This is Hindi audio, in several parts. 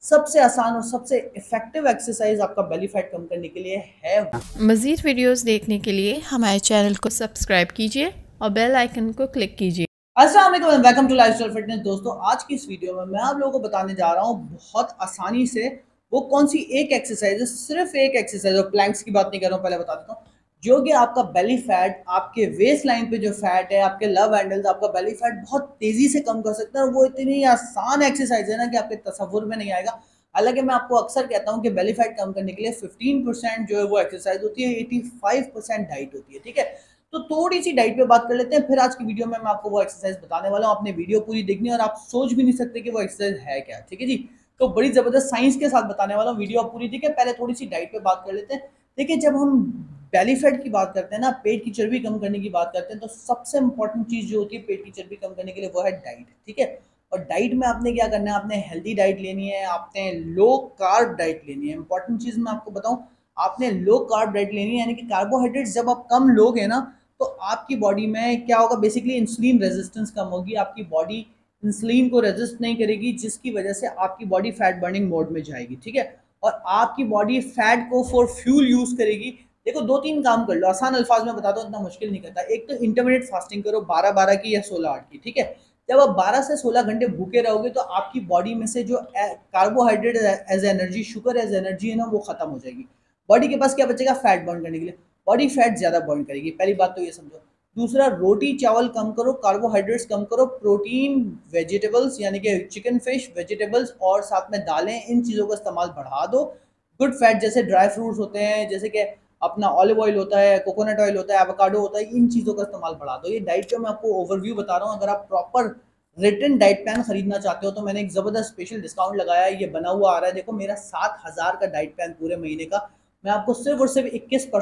सबसे आसान और सबसे इफेक्टिव एक्सरसाइज आपका बेली फैट कम करने के लिए है। मज़ीद वीडियोस देखने के लिए हमारे चैनल को सब्सक्राइब कीजिए और बेल आइकन को क्लिक कीजिए। अस्सलाम वालेकुम, वेलकम टू लाइफस्टाइल फिटनेस। दोस्तों, आज की इस वीडियो में मैं आप लोगों को बताने जा रहा हूँ बहुत आसानी से वो कौन सी एक एक्सरसाइज है, सिर्फ एक एक्सरसाइज, और प्लैंक्स की बात नहीं कर रहा हूँ, पहले बता देता हूँ, जो कि आपका बेली फैट, आपके वेस्ट लाइन पे जो फैट है, आपके लव हैंडल्स, आपका बेली फैट बहुत तेजी से कम कर सकता है। और वो इतनी आसान एक्सरसाइज है ना कि आपके तसव्वुर में नहीं आएगा। हालांकि मैं आपको अक्सर कहता हूँ कि बेली फैट कम करने के लिए 15% जो है वो एक्सरसाइज होती है, 85% डाइट होती है। ठीक है, तो थोड़ी सी डाइट पे बात कर लेते हैं, फिर आज की वीडियो में मैं आपको वो एक्सरसाइज बताने वाला हूँ। आपने वीडियो पूरी देखनी है और आप सोच भी नहीं सकते कि वो एक्सरसाइज है क्या। ठीक है जी, तो बड़ी जबरदस्त साइंस के साथ बताने वाला हूँ, वीडियो आप पूरी देखिए। पहले थोड़ी सी डाइट पे बात कर लेते हैं। देखिए, जब हम बेली फैट की बात करते हैं ना, पेट की चर्बी कम करने की बात करते हैं, तो सबसे इंपॉर्टेंट चीज जो होती है पेट की चर्बी कम करने के लिए वो है डाइट। ठीक है, और डाइट में आपने क्या करना है, आपने हेल्दी डाइट लेनी है, आपने लो कार्ब डाइट लेनी है। इंपॉर्टेंट चीज मैं आपको बताऊं, आपने लो कार्ब डाइट लेनी है, यानी कि कार्बोहाइड्रेट्स जब आप कम लोगे ना, तो आपकी बॉडी में क्या होगा, बेसिकली इंसुलिन रेजिस्टेंस कम होगी, आपकी बॉडी इंसुलिन को रेजिस्ट नहीं करेगी, जिसकी वजह से आपकी बॉडी फैट बर्निंग मोड में जाएगी। ठीक है, और आपकी बॉडी फैट को फॉर फ्यूल यूज करेगी। देखो, दो तीन काम कर लो, आसान अल्फाज में बता दो, इतना मुश्किल नहीं करता। एक तो इंटरमीडिएट फास्टिंग करो, 12-12 की या 16-8 की। ठीक है, जब आप 12 से 16 घंटे भूखे रहोगे तो आपकी बॉडी में से जो carbohydrate as energy, sugar as energy है ना, वो खत्म हो जाएगी। बॉडी के पास क्या बचेगा, फैट बर्न करने के लिए। बॉडी फैट ज्यादा बर्न करेगी, पहली बात तो ये समझो। दूसरा, रोटी चावल कम करो, कार्बोहाइड्रेट्स कम करो, प्रोटीन वेजिटेबल्स यानी कि चिकन फिश वेजिटेबल्स और साथ में दालें, इन चीज़ों का इस्तेमाल बढ़ा दो। गुड फैट जैसे ड्राई फ्रूट्स होते हैं, जैसे कि अपना ऑलिव ऑयल होता है, कोकोनट ऑयल होता है, एवोकाडो होता है, इन चीज़ों का इस्तेमाल बढ़ा दो। ये डाइट का मैं आपको ओवरव्यू बता रहा हूँ। अगर आप प्रॉपर रिटन डाइट प्लान खरीदना चाहते हो तो मैंने एक ज़बरदस्त स्पेशल डिस्काउंट लगाया है, ये बना हुआ आ रहा है। देखो, मेरा 7,000 का डाइट प्लान पूरे महीने का मैं आपको सिर्फ और सिर्फ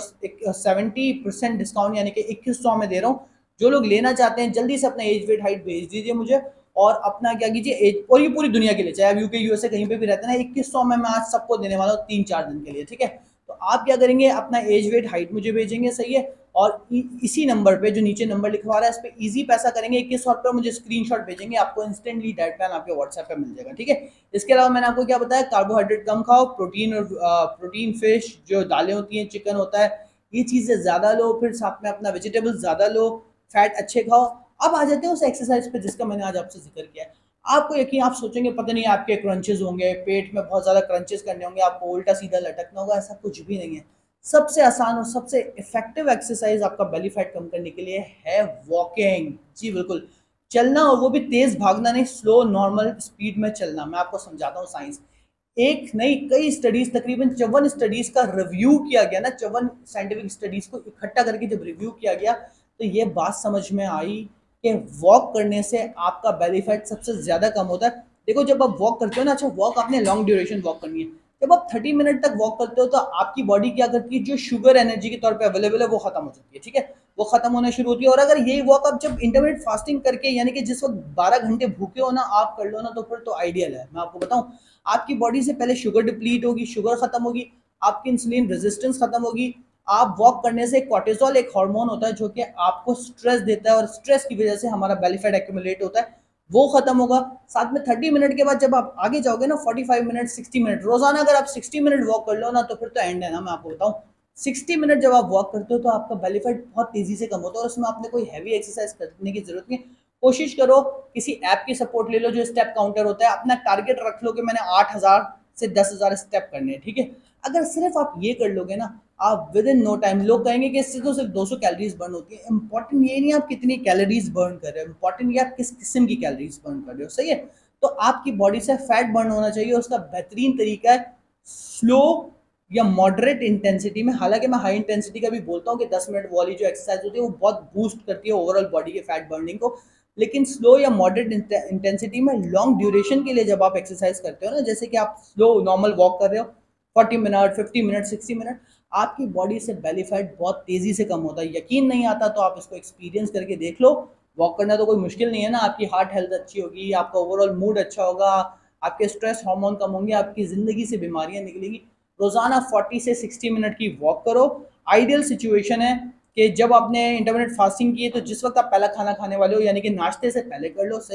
70% डिस्काउंट यानी कि 2100 में दे रहा हूँ। जो लोग लेना चाहते हैं जल्दी से अपना एज वेट हाइट भेज दीजिए मुझे, और अपना क्या कीजिए एज, और ये पूरी दुनिया के लिए, चाहे आप यूके यूएसए कहीं पे भी रहते हैं ना, 2100 में मैं आज सबको देने वाला हूँ 3-4 दिन के लिए। ठीक है, तो आप क्या करेंगे, अपना एज वेट हाइट मुझे भेजेंगे, सही है, और इसी नंबर पे जो नीचे नंबर लिखवा रहा है, इस पे इजी पैसा करेंगे, 2100 रुपये मुझे स्क्रीनशॉट भेजेंगे, आपको इंस्टेंटली डाइट प्लान आपके व्हाट्सएप पे मिल जाएगा। ठीक है, इसके अलावा मैंने आपको क्या बताया, कार्बोहाइड्रेट कम खाओ, प्रोटीन और प्रोटीन फिश जो दालें होती हैं, चिकन होता है, ये चीज़ें ज़्यादा लो, फिर साथ में अपना वेजिटेबल्स ज़्यादा लो, फैट अच्छे खाओ। अब आ जाते हैं उस एक्सरसाइज पे जिसका मैंने आज आपसे जिक्र किया है। आपको यकीन, आप सोचेंगे पता नहीं आपके क्रंचेस होंगे, पेट में बहुत ज़्यादा क्रंचेस करने होंगे, आपको उल्टा सीधा लटकना होगा, ऐसा कुछ भी नहीं है। सबसे आसान और सबसे इफेक्टिव एक्सरसाइज आपका बेली फैट कम करने के लिए है वॉकिंग। जी बिल्कुल, चलना, और वो भी तेज भागना नहीं, स्लो नॉर्मल स्पीड में चलना। मैं आपको समझाता हूँ साइंस। एक नहीं, कई स्टडीज, तकरीबन 54 स्टडीज का रिव्यू किया गया ना, 54 साइंटिफिक स्टडीज को इकट्ठा करके जब रिव्यू किया गया, तो ये बात समझ में आई कि वॉक करने से आपका बेली फैट सबसे ज्यादा कम होता है। देखो, जब आप वॉक करते हो ना, अच्छा वॉक आपने लॉन्ग ड्यूरेशन वॉक करनी है, जब आप 30 मिनट तक वॉक करते हो तो आपकी बॉडी क्या करती है, जो शुगर एनर्जी के तौर पे अवेलेबल है वो खत्म हो जाती है। ठीक है, वो खत्म होना शुरू होती है। और अगर यही वॉक आप जब इंटरमीडिएट फास्टिंग करके, यानी कि जिस वक्त 12 घंटे भूखे हो ना, आप कर लो ना, तो फिर तो आइडियल है। मैं आपको बताऊं, आपकी बॉडी से पहले शुगर डिप्लीट होगी, शुगर खत्म होगी, आपकी इंसुलिन रेजिस्टेंस खत्म होगी। आप वॉक करने से कॉर्टिसोल एक हार्मोन होता है जो कि आपको स्ट्रेस देता है, और स्ट्रेस की वजह से हमारा बेली फैट एक्यूमुलेट होता है, वो खत्म होगा। साथ में 30 मिनट के बाद जब आप आगे जाओगे ना, 45 मिनट, 60 मिनट, रोजाना अगर आप 60 मिनट वॉक कर लो ना, तो फिर तो एंड है ना। मैं आपको बताऊं, 60 मिनट जब आप वॉक करते हो तो आपका बेली फैट बहुत तेजी से कम होता है, और उसमें आपने कोई हैवी एक्सरसाइज करने की जरूरत नहीं। कोशिश करो, किसी ऐप की सपोर्ट ले लो जो स्टेप काउंटर होता है, अपना टारगेट रख लो कि मैंने 8,000 से 10,000 स्टेप करने हैं। ठीक है, अगर सिर्फ आप ये कर लोगे ना, आप विद इन नो टाइम, लोग कहेंगे कि इससे तो सिर्फ 200 कैलोरीज बर्न होती है। इंपॉर्टेंट ये नहीं आप कितनी कैलोरीज बर्न कर रहे हो, इंपॉर्टेंट ये आप किस किस्म की कैलोरीज बर्न कर रहे हो। सही है, तो आपकी बॉडी से फैट बर्न होना चाहिए, उसका बेहतरीन तरीका है स्लो या मॉडरेट इंटेंसिटी में। हालांकि मैं हाई इंटेंसिटी का भी बोलता हूँ कि 10 मिनट वाली जो एक्सरसाइज होती है वो बहुत बूस्ट करती है ओवरऑल बॉडी के फैट बर्निंग को, लेकिन स्लो या मॉडरेट इंटेंसिटी में लॉन्ग ड्यूरेशन के लिए जब आप एक्सरसाइज करते हो ना, जैसे कि आप स्लो नॉर्मल वॉक कर रहे हो 40 मिनट, 50 मिनट, 60 मिनट, आपकी बॉडी से बेली फैट बहुत तेजी से कम होता है। यकीन नहीं आता तो आप इसको एक्सपीरियंस करके देख लो। वॉक करना तो कोई मुश्किल नहीं है ना, आपकी हार्ट हेल्थ अच्छी होगी, आपका ओवरऑल मूड अच्छा होगा, आपके स्ट्रेस हार्मोन कम होंगे, आपकी जिंदगी से बीमारियां निकलेंगी। रोजाना 40 से 60 मिनट की वॉक करो। आइडियल सिचुएशन है कि जब आपने इंटरमीडिएट फास्टिंग की है तो जिस वक्त आप पहला खाना खाने वाले हो, यानी कि नाश्ते से पहले कर लो। सही है,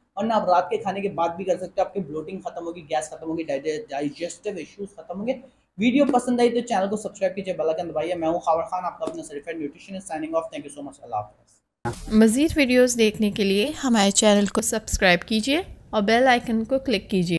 वरना आप रात के खाने के बाद भी कर सकते हो। आपकी ब्लोटिंग खत्म होगी, गैस खत्म होगी, डाइजेस्टिव इश्यूज खत्म होंगे। वीडियो पसंद आई तो चैनल को सब्सक्राइब कीजिए, बेल आइकन दबाइए। मैं हूं खावर खान, आपका अपना certified nutritionist, signing off. Thank you so much. अल्लाह हाफ़िज़। मज़ीद वीडियोस देखने के लिए हमारे चैनल को सब्सक्राइब कीजिए और बेल आइकन को क्लिक कीजिए।